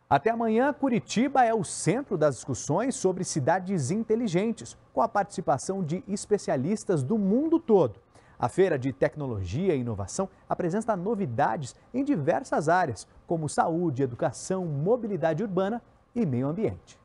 Até amanhã, Curitiba é o centro das discussões sobre cidades inteligentes, com a participação de especialistas do mundo todo. A Feira de Tecnologia e Inovação apresenta novidades em diversas áreas, como saúde, educação, mobilidade urbana e meio ambiente.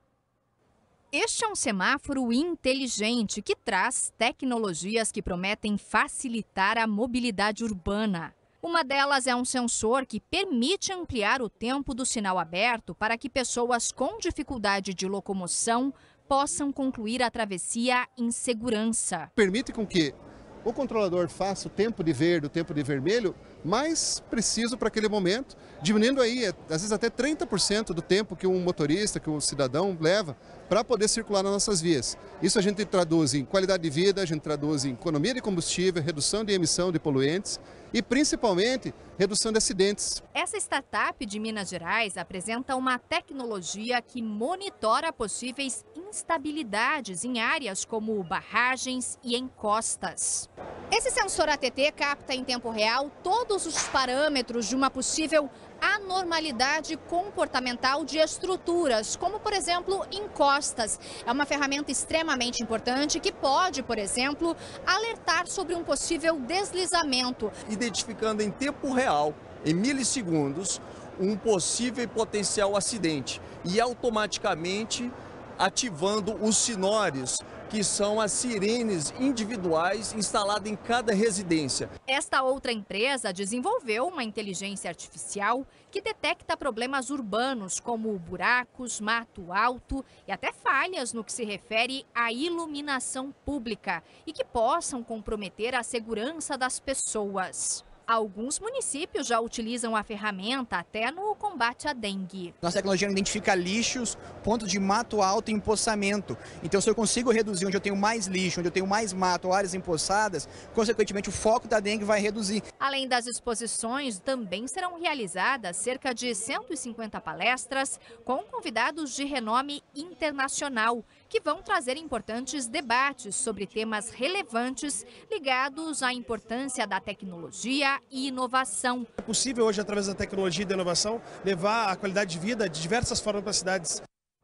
Este é um semáforo inteligente que traz tecnologias que prometem facilitar a mobilidade urbana. Uma delas é um sensor que permite ampliar o tempo do sinal aberto para que pessoas com dificuldade de locomoção possam concluir a travessia em segurança. Permite com que o controlador faça o tempo de verde, o tempo de vermelho, mais preciso para aquele momento, diminuindo aí, às vezes até 30% do tempo que um motorista, que um cidadão leva para poder circular nas nossas vias. Isso a gente traduz em qualidade de vida, a gente traduz em economia de combustível, redução de emissão de poluentes e principalmente redução de acidentes. Essa startup de Minas Gerais apresenta uma tecnologia que monitora possíveis instabilidades em áreas como barragens e encostas. Esse sensor ATT capta em tempo real todos os parâmetros de uma possível anormalidade comportamental de estruturas, como, por exemplo, encostas. É uma ferramenta extremamente importante que pode, por exemplo, alertar sobre um possível deslizamento. Identificando em tempo real, em milissegundos, um possível e potencial acidente e automaticamente ativando os sinores, que são as sirenes individuais instaladas em cada residência. Esta outra empresa desenvolveu uma inteligência artificial que detecta problemas urbanos, como buracos, mato alto e até falhas no que se refere à iluminação pública e que possam comprometer a segurança das pessoas. Alguns municípios já utilizam a ferramenta até no combate à dengue. Nossa tecnologia identifica lixos, pontos de mato alto e empoçamento. Então, se eu consigo reduzir onde eu tenho mais lixo, onde eu tenho mais mato, áreas empoçadas, consequentemente o foco da dengue vai reduzir. Além das exposições, também serão realizadas cerca de 150 palestras com convidados de renome internacional, que vão trazer importantes debates sobre temas relevantes ligados à importância da tecnologia e inovação. É possível hoje, através da tecnologia e da inovação, levar a qualidade de vida de diversas formas para as cidades.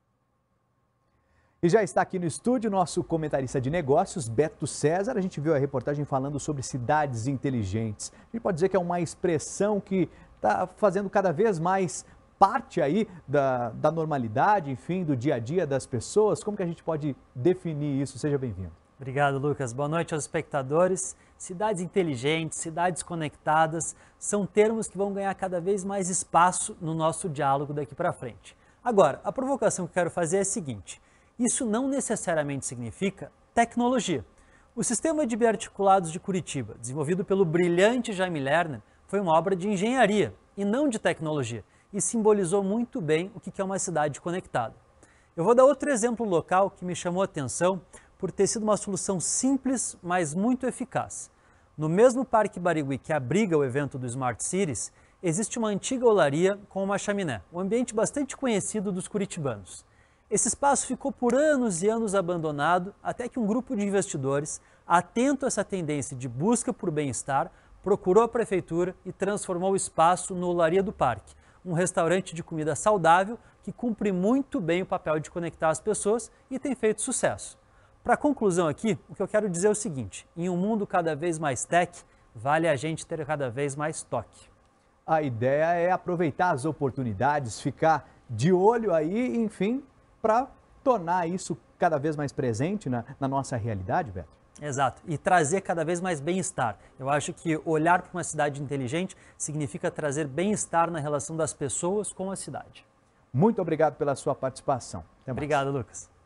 E já está aqui no estúdio nosso comentarista de negócios, Beto César. A gente viu a reportagem falando sobre cidades inteligentes. A gente pode dizer que é uma expressão que está fazendo cada vez mais parte aí da normalidade, enfim, do dia a dia das pessoas. Como que a gente pode definir isso? Seja bem-vindo. Obrigado, Lucas. Boa noite aos espectadores. Cidades inteligentes, cidades conectadas, são termos que vão ganhar cada vez mais espaço no nosso diálogo daqui para frente. Agora, a provocação que eu quero fazer é a seguinte: isso não necessariamente significa tecnologia. O sistema de biarticulados de Curitiba, desenvolvido pelo brilhante Jaime Lerner, foi uma obra de engenharia e não de tecnologia, e simbolizou muito bem o que é uma cidade conectada. Eu vou dar outro exemplo local que me chamou a atenção por ter sido uma solução simples, mas muito eficaz. No mesmo Parque Barigui que abriga o evento do Smart Cities, existe uma antiga olaria com uma chaminé, um ambiente bastante conhecido dos curitibanos. Esse espaço ficou por anos e anos abandonado, até que um grupo de investidores, atento a essa tendência de busca por bem-estar, procurou a prefeitura e transformou o espaço no Olaria do Parque, um restaurante de comida saudável que cumpre muito bem o papel de conectar as pessoas e tem feito sucesso. Para conclusão aqui, o que eu quero dizer é o seguinte: em um mundo cada vez mais tech, vale a gente ter cada vez mais toque. A ideia é aproveitar as oportunidades, ficar de olho aí, enfim, para tornar isso cada vez mais presente na nossa realidade, Beto. Exato, e trazer cada vez mais bem-estar. Eu acho que olhar para uma cidade inteligente significa trazer bem-estar na relação das pessoas com a cidade. Muito obrigado pela sua participação. Até mais. Obrigado, Lucas.